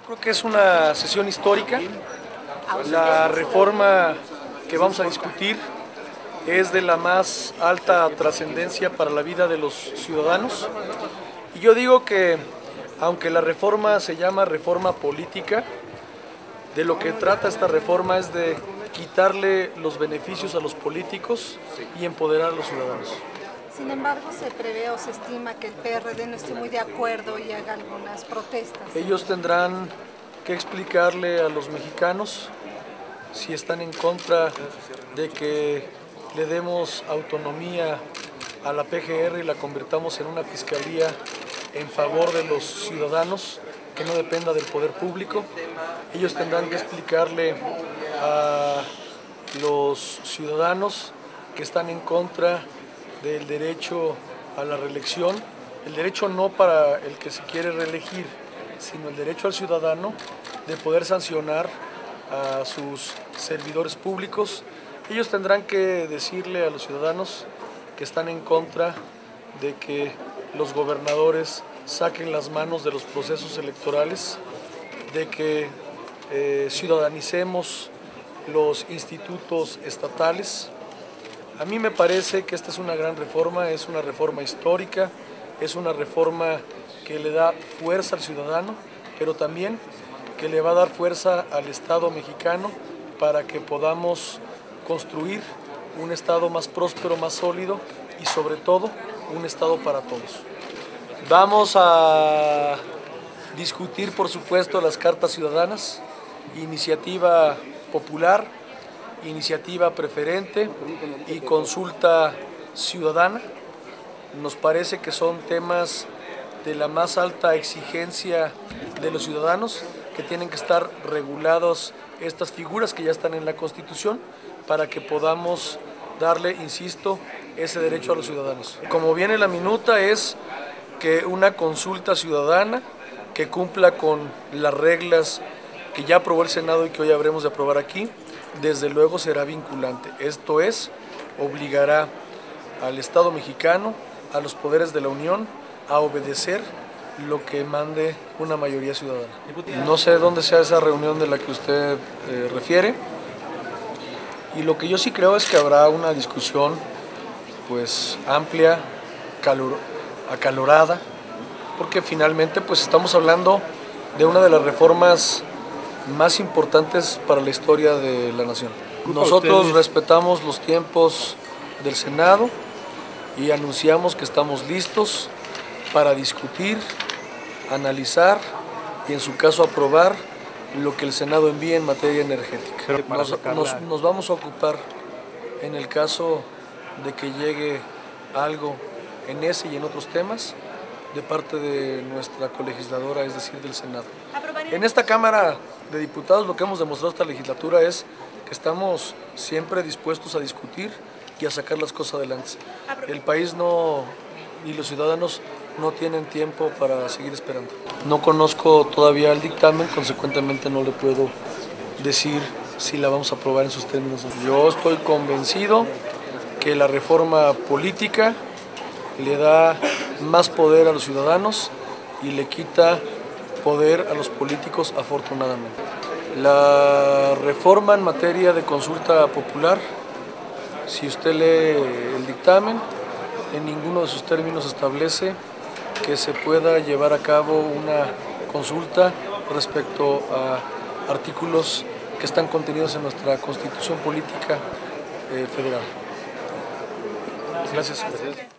Creo que es una sesión histórica. La reforma que vamos a discutir es de la más alta trascendencia para la vida de los ciudadanos. Y yo digo que, aunque la reforma se llama reforma política, de lo que trata esta reforma es de quitarle los beneficios a los políticos y empoderar a los ciudadanos. Sin embargo, se prevé o se estima que el PRD no esté muy de acuerdo y haga algunas protestas. Ellos tendrán que explicarle a los mexicanos si están en contra de que le demos autonomía a la PGR y la convirtamos en una fiscalía en favor de los ciudadanos, que no dependa del poder público. Ellos tendrán que explicarle a los ciudadanos que están en contra del derecho a la reelección, el derecho no para el que se quiere reelegir, sino el derecho al ciudadano de poder sancionar a sus servidores públicos. Ellos tendrán que decirle a los ciudadanos que están en contra de que los gobernadores saquen las manos de los procesos electorales, de que ciudadanicemos los institutos estatales. A mí me parece que esta es una gran reforma, es una reforma histórica, es una reforma que le da fuerza al ciudadano, pero también que le va a dar fuerza al Estado mexicano para que podamos construir un Estado más próspero, más sólido y sobre todo un Estado para todos. Vamos a discutir, por supuesto, las cartas ciudadanas, iniciativa popular, iniciativa preferente y consulta ciudadana. Nos parece que son temas de la más alta exigencia de los ciudadanos, que tienen que estar regulados estas figuras que ya están en la Constitución para que podamos darle, insisto, ese derecho a los ciudadanos. Como viene la minuta es que una consulta ciudadana que cumpla con las reglas que ya aprobó el Senado y que hoy habremos de aprobar aquí, desde luego será vinculante. Esto es, obligará al Estado mexicano, a los poderes de la Unión, a obedecer lo que mande una mayoría ciudadana. No sé dónde sea esa reunión de la que usted refiere, y lo que yo sí creo es que habrá una discusión pues amplia, acalorada, porque finalmente pues estamos hablando de una de las reformas más importantes para la historia de la nación. Nosotros respetamos los tiempos del Senado y anunciamos que estamos listos para discutir, analizar y en su caso aprobar lo que el Senado envíe en materia energética. Nos vamos a ocupar en el caso de que llegue algo en ese y en otros temas de parte de nuestra colegisladora, es decir, del Senado. En esta Cámara de Diputados lo que hemos demostrado esta legislatura es que estamos siempre dispuestos a discutir y a sacar las cosas adelante. El país y los ciudadanos no tienen tiempo para seguir esperando. No conozco todavía el dictamen, consecuentemente no le puedo decir si la vamos a aprobar en sus términos. Yo estoy convencido que la reforma política le da más poder a los ciudadanos y le quita poder a los políticos, afortunadamente. La reforma en materia de consulta popular, si usted lee el dictamen, en ninguno de sus términos establece que se pueda llevar a cabo una consulta respecto a artículos que están contenidos en nuestra Constitución Política Federal. Gracias.